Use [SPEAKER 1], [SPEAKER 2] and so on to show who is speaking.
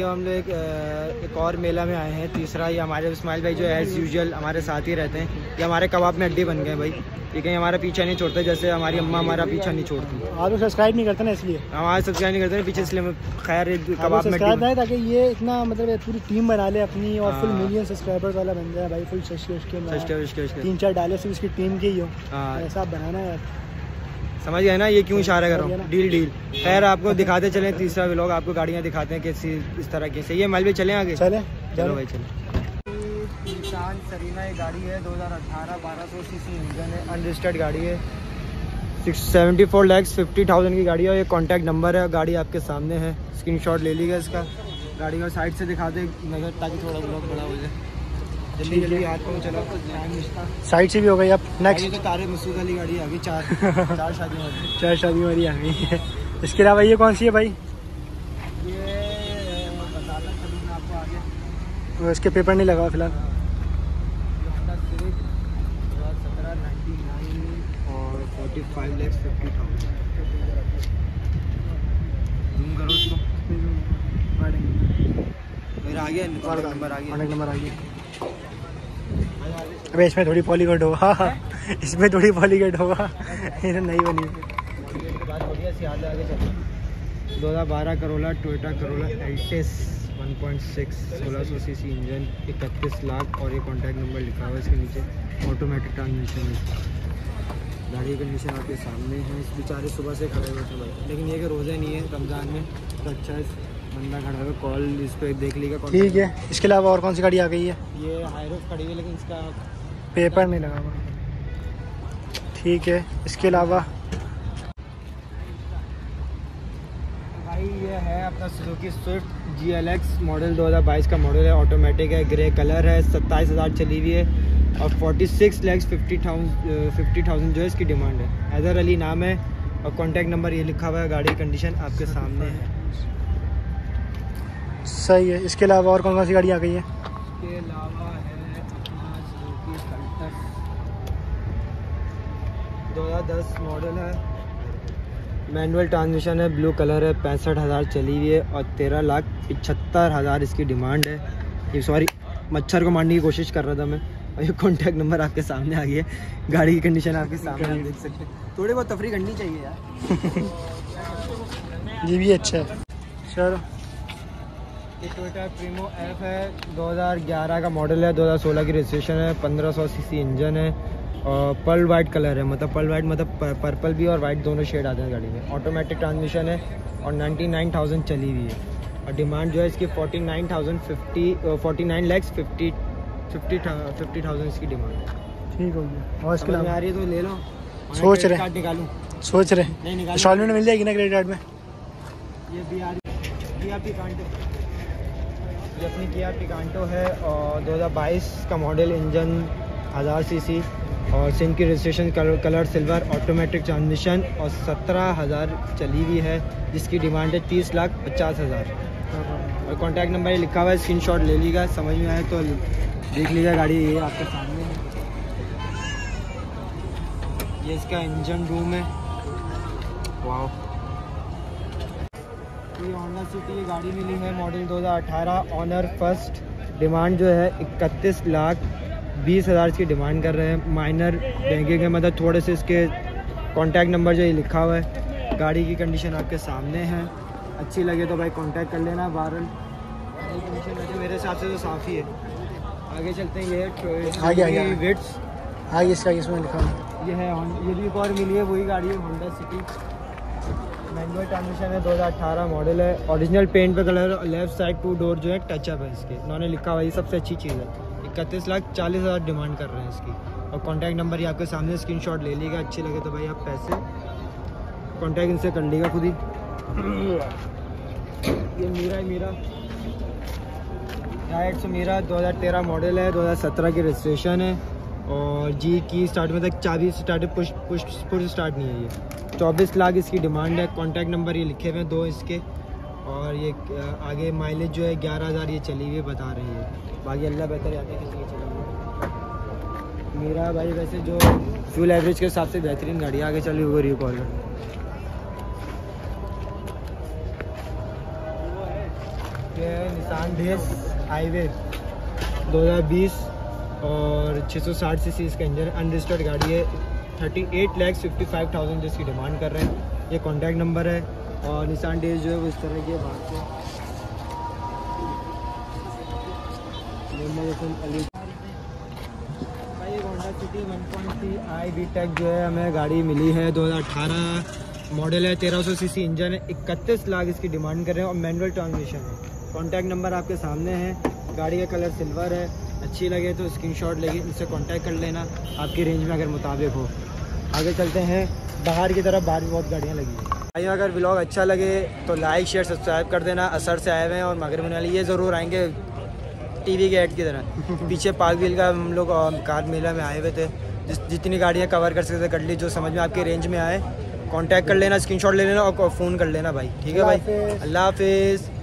[SPEAKER 1] हम लोग एक और मेला में आए हैं, तीसरा। ये हमारे इस्माइल भाई जो एज़ यूजुअल हमारे साथ ही रहते हैं। ये हमारे कबाब में अड्डे बन गए भाई, ये कहीं हमारा पीछा नहीं छोड़ते, जैसे हमारी अम्मा हमारा पीछा नहीं छोड़ती।
[SPEAKER 2] आप लोग सब्सक्राइब नहीं करते ना, इसलिए
[SPEAKER 1] हमारे सब्सक्राइब नहीं करते पीछे, इसलिए खैर कबाब में
[SPEAKER 2] है ताकि ये इतना मतलब पूरी टीम बना ले अपनी और फुल मिलियन सब्सक्राइबर्स वाला बन जाए भाई। फुल 3-4 डाले से उसकी टीम के ही हो, ऐसा बनाना है।
[SPEAKER 1] समझ गए ना ये क्यों इशारा कर रहा हूँ, डील। खैर आपको दिखाते चलें तीसरा व्लॉग, आपको गाड़ियाँ दिखाते हैं कैसी इस तरह की। सही है माइल भाई, चलें आगे? चलो भाई चलो। निसान सरीना ये गाड़ी है 2018, 1200 सीसी इंजन है, अनरजिस्टर्ड गाड़ी है, 74,50,000 की गाड़ी है। ये कॉन्टैक्ट नंबर है, गाड़ी आपके सामने है, स्क्रीनशॉट ले लीजिएगा इसका। गाड़ी को साइड से दिखा दे नजर, ताकि थोड़ा ब्लॉग बड़ा हो जाए। जल्दी जल्दी हाथ को चलो,
[SPEAKER 2] साइड से भी हो गई। अब नेक्स्ट
[SPEAKER 1] तो तारे मसूद वाली गाड़ी आ गई, चार
[SPEAKER 2] शादी वाली आ गई है। इसके अलावा ये कौन सी है भाई?
[SPEAKER 1] ये बताता चलूँ मैं आपको आगे।
[SPEAKER 2] वो इसके पेपर नहीं लगा फिलहाल।
[SPEAKER 1] 2017 और 45,50,000। जूम करो इसको, मेरा आ गया नंबर आ गया।
[SPEAKER 2] अबे इसमें थोड़ी पॉलीगेट होगा, इसमें थोड़ी पॉलीगेट होगा, ये तो नहीं बनी।
[SPEAKER 1] 2012 Corolla Toyota Corolla Altis 1.6 1600 CC engine, 31 lakh. और ये कॉन्टैक्ट नंबर लिखा हुआ है इसके नीचे। ऑटोमेटिक ट्रांसमिशन है, गाड़ी की कंडीशन आपके सामने है। इस बेचारे सुबह से खड़े हुए थे भाई, लेकिन ये कि रोज़ा नहीं है रमज़ान में, तो अच्छा है बंदा खड़ा हुआ। कॉल इस पर देख लीजिएगा।
[SPEAKER 2] ठीक है, इसके अलावा और कौन सी गाड़ी आ गई है?
[SPEAKER 1] ये हाईरूफ खड़ी हुई है, लेकिन इसका
[SPEAKER 2] पेपर नहीं लगा हुआ। ठीक है, इसके अलावा
[SPEAKER 1] भाई ये है अपना सुजुकी स्विफ्ट GLX मॉडल 2022 का मॉडल है, ऑटोमेटिक है, ग्रे कलर है, 27,000 चली हुई है और 46,50,000 जो है इसकी डिमांड है। हैदर अली नाम है और कॉन्टैक्ट नंबर ये लिखा हुआ है। गाड़ी कंडीशन आपके सामने है।
[SPEAKER 2] सही है। इसके अलावा और कौन सी गाड़ी आ गई है?
[SPEAKER 1] इसके अलावा है अपना सुजुकी सल्टस 2010 मॉडल है, मैनुअल ट्रांसमिशन है, ब्लू कलर है, 65,000 चली हुई है और 13,75,000 इसकी डिमांड है। ये सॉरी, मच्छर को मारने की कोशिश कर रहा था मैं। और ये कॉन्टैक्ट नंबर आपके सामने आ गया है। गाड़ी की कंडीशन आपके सामने आप देख सकते हैं। थोड़ी बहुत तफरी करनी चाहिए यार।
[SPEAKER 2] ये भी अच्छा है। चलो,
[SPEAKER 1] ये टोयोटा प्रीमो F है, 2011 का मॉडल है, 2016 की रजिस्ट्रेशन है, 1500 सीसी इंजन है और पर्ल वाइट कलर है। मतलब पर्ल वाइट मतलब पर्पल भी और वाइट दोनों शेड आते हैं गाड़ी में। ऑटोमेटिक ट्रांसमिशन है और 99,000 चली हुई है और डिमांड जो है इसकी 49,50,000 इसकी डिमांड है।
[SPEAKER 2] ठीक हो गया। और इसके अलावा
[SPEAKER 1] आ रही है तो ले लो।
[SPEAKER 2] सोच रहे
[SPEAKER 1] कार्ड निकालूं?
[SPEAKER 2] सोच रहे इंस्टॉलमेंट मिल जाएगी ना क्रेडिट कार्ड में?
[SPEAKER 1] ये किया पिकांटो, ये अपनी किया पिकांटो है और 2022 का मॉडल, इंजन 1000 सीसी और सिम की registration, colour silver, automatic transmission और 17,000 चली हुई है, जिसकी डिमांड है 30,50,000 और कॉन्टैक्ट नंबर ये लिखा हुआ है, स्क्रीनशॉट ले लीजिएगा। समझ में आए तो देख लीजिएगा। गाड़ी ये आपके सामने है, ये इसका इंजन रूम है। वाह, ये होंडा सिटी ये गाड़ी मिली है, मॉडल 2018, ऑनर फर्स्ट। डिमांड जो है 31,20,000 की डिमांड कर रहे हैं। माइनर महंगे के मतलब थोड़े से इसके कॉन्टैक्ट नंबर जो ये लिखा हुआ है। गाड़ी की कंडीशन आपके सामने है, अच्छी लगे तो भाई कांटेक्ट कर लेना। बहरहाल कंडीशन वैसे मेरे हिसाब से तो साफ़ ही है। आगे चलते हैं। ये विट्स
[SPEAKER 2] आगे इसका इसमें लिखा है,
[SPEAKER 1] ये है, ये भी एक और मिली है, वही गाड़ी है होंडा सिटी, मैनुअल ट्रांसमिशन है, 2018 मॉडल है, ओरिजिनल पेंट पे कलर, लेफ्ट साइड 2 डोर जो है टचअप है इसके, उन्होंने लिखा हुआ है, ये सबसे अच्छी चीज़ है। 31,40,000 डिमांड कर रहे हैं इसकी और कॉन्टैक्ट नंबर ये आपके सामने, स्क्रीनशॉट ले लीजिएगा। अच्छी लगे तो भाई आप पैसे कॉन्टैक्ट इनसे कर लीजिएगा खुद ही। ये मीरा राइट मीरा 2013 मॉडल है, 2017 की रजिस्ट्रेशन है और जी की स्टार्ट में तक चाबी स्टार्ट पुश स्टार्ट नहीं है। ये 24 लाख इसकी डिमांड है। कॉन्टैक्ट नंबर ये लिखे हुए हैं 2 इसके और ये आगे माइलेज जो है 11,000 ये चली हुई बता रही है। बाकी अल्लाह बेहतर आता है किसी की चली हुई। मेरा भाई वैसे जो फ्यूल एवरेज के हिसाब से बेहतरीन गाड़ी आगे चली हुई रिकॉल ये निसान डेज हाईवे 2020 और 660 सीसी इसका इंजन, अनरजिस्टर्ड गाड़ी है। 38,55,000 जिसकी डिमांड कर रहे हैं। ये कॉन्टैक्ट नंबर है। और निसान डेज जो है वो इस तरह की है बाहर से। भाई ये होंडा सिटी 1.3 i VTEC जो है हमें गाड़ी मिली है, 2018 मॉडल है, 1300 सीसी इंजन है, 31 लाख इसकी डिमांड कर रहे हैं और मैनुअल ट्रांसमिशन है। कॉन्टैक्ट नंबर आपके सामने है। गाड़ी का कलर सिल्वर है। अच्छी लगे तो स्क्रीनशॉट लेके इनसे कांटेक्ट कर लेना आपकी रेंज में अगर मुताबिक हो। आगे चलते हैं बाहर की तरफ। बाहर भी बहुत गाड़ियाँ लगी हैं भाई। अगर व्लॉग अच्छा लगे तो लाइक शेयर सब्सक्राइब कर देना। असर से आए हुए हैं और मगरब वाली ये ज़रूर आएंगे टीवी के ऐड की तरह। पीछे पार्क व्हील का हम लोग कार मेला में आए हुए थे। जितनी गाड़ियाँ कवर कर सकते कर ली, जो समझ में आपके रेंज में आए कांटेक्ट कर लेना, स्क्रीनशॉट ले लेना और फ़ोन कर लेना भाई। ठीक है भाई, अल्लाह हाफिज़।